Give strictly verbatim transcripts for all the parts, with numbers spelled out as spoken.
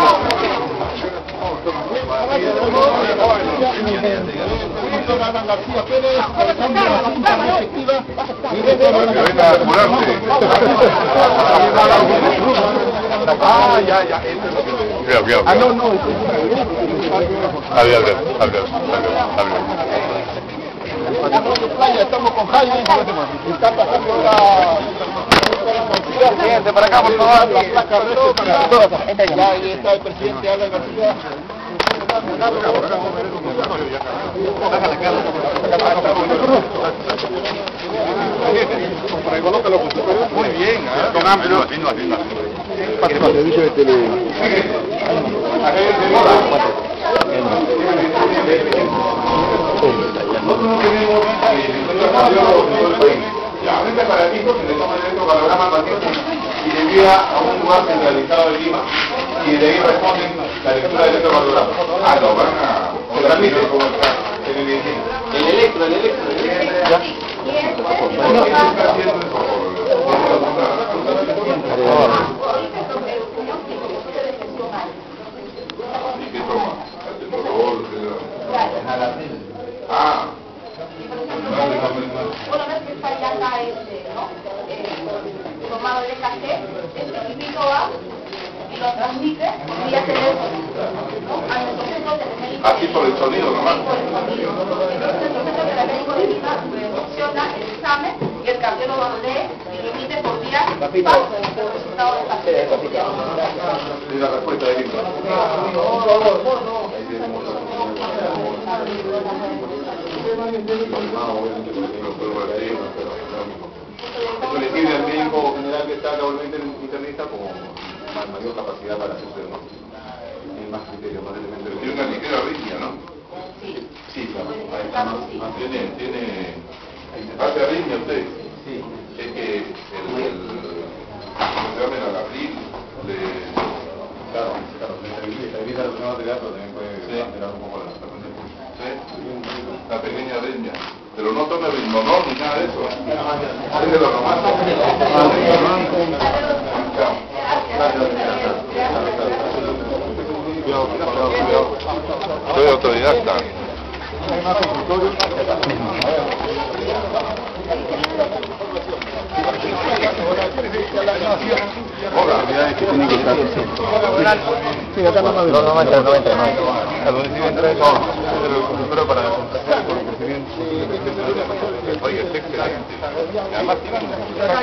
García Pérez, pasando la cinta más efectiva. Que venga a curarse. Ah, ya, ya. Cuidado, cuidado. Ah, no, no. Adiós, adiós, adiós, adiós. Estamos con Jaime. Está pasando la... Siguiente, para acá, por favor. La placa de ya, ahí está el presidente Alan García. Muy bien, ¿eh? Con amplio, así no, así no. Nosotros no tenemos ya, un separatista se le toma el electrocardiograma al paciente y le envía a un lugar centralizado de Lima y de ahí responden la lectura del electrocardiograma. Ah, no, van a... se transmite como está en el medicina. El electro, el electro, el electro. No, está haciendo eso por... ¿Y qué toma? Ah. Una vez que está ya acá este, ¿no? Eh, tomado de café, el individuo va y lo transmite vía teléfono, ¿no? A nuestro centro de médico. Así por el sonido nomás. Por el sonido. Entonces nuestro centro de médico de Lima recepciona el examen y el cardiólogo lo lee y lo emite por vía paso el resultado del paciente. Y la respuesta de Lima. Eso le sirve al médico general que está laboralmente internista como mayor capacidad para hacer su diagnóstico. Tiene más criterios, más elementos. Tiene una ligera arritmia, ¿no? Sí. Sí, claro. Tiene, tiene... ¿Hace arritmia usted? Sí. Es que el... el se llama el abril, le... Claro, claro, se estabiliza la presión arterial, pero también puede alterar un poco la frecuencia del pulso. Sí, una pequeña arritmia. Pero no tome ritmonol ni nada de eso. Es de lo normal. Soy autodidacta. Hola. Sí, acá no me No, no entra, no entra, no. A donde sí entra es el consultorio para contactar con el presidente. Oiga, es excelente. Además tiene un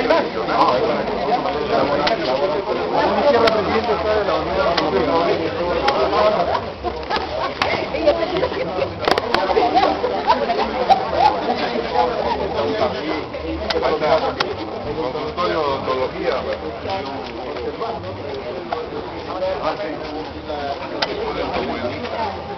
consultorio de odontología. Ah, sí.